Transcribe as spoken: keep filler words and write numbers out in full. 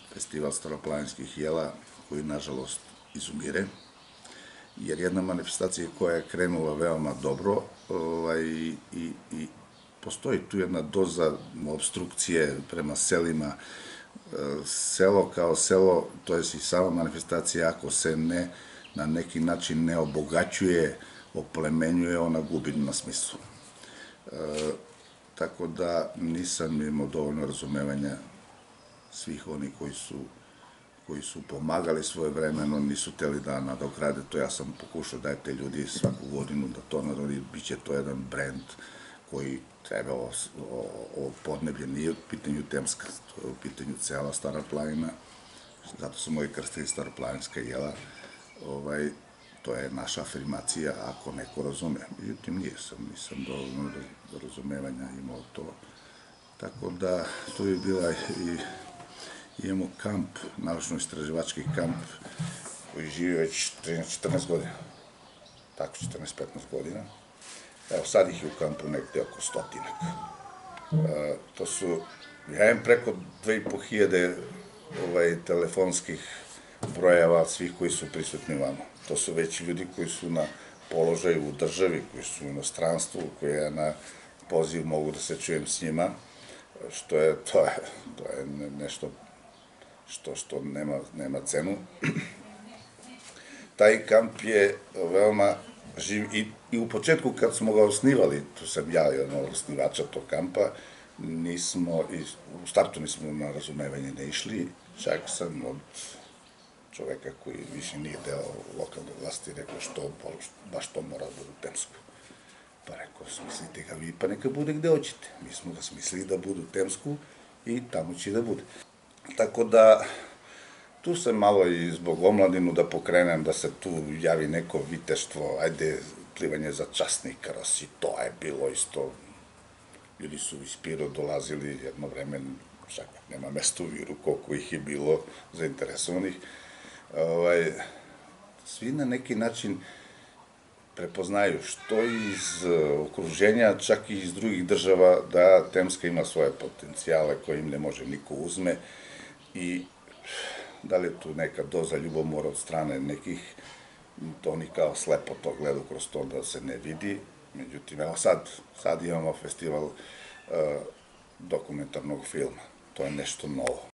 festival staroplaninskih jela, koji nažalost izumire, jer jedna manifestacija koja je krenula veoma dobro i postoji tu jedna doza obstrukcije prema selima. Selo kao selo, to je i sama manifestacija, ako se ne na neki način ne obogaćuje, oplemenjuje, ona gubi na smislu. Tako da nisam imao dovoljno razumevanja svih oni koji su pomagali svojevremeno, nisu hteli da nadograde to. Ja sam pokušao, dajte ljudi svaku godinu da to nadogradi, bit će to jedan brend koji treba, ovo podneblje nije u pitanju Temska, to je u pitanju cela Stara planina, zato su moji krstili staroplaninska jela. To je naša afirmacija, ako neko razume. Međutim, nisam dovoljno razumevanja imao to. Tako da, tu je bila i imamo kamp, naučno-istraživački kamp, koji živi već trinaest četrnaest godina. Tako, četrnaest petnaest godina. Evo, sad ih je u kampu nekde oko stotinak. To su, ja imam preko dve i po hiljade telefonskih brojeva svih koji su prisutni vamo. To su već ljudi koji su na položaju u državi, koji su u inostranstvu, koji ja na poziv mogu da se čujem s njima, što je, to je nešto što nema cenu. Taj kamp je veoma živ i u početku kad smo ga osnivali, tu sam ja jedan od osnivača tog kampa, nismo, u startu nismo na razumevanje ne išli, čak sam od čoveka koji više nije deo lokalne vlasti rekao što baš to mora da bude u Temsku. Pa rekao, smislite ga vi, pa neka bude gde hoćete. Mi smo ga smislili da bude u Temsku i tamo će da bude. Tako da, tu sam malo i zbog omladinu da pokrenem, da se tu javi neko viteštvo, ajde, plivanje za časnika, i to je bilo isto. Ljudi su iz Piro dolazili jedno vreme, čak nema mesta u Viru, koliko ih je bilo zainteresovanih. Svi na neki način prepoznaju što iz okruženja, čak i iz drugih država, da Temska ima svoje potencijale koje im ne može niko uzme i da li je tu neka doza ljubomora od strane nekih, to oni kao slepo to gledaju kroz to da se ne vidi. Međutim, evo sad imamo festival dokumentarnog filma. To je nešto novo.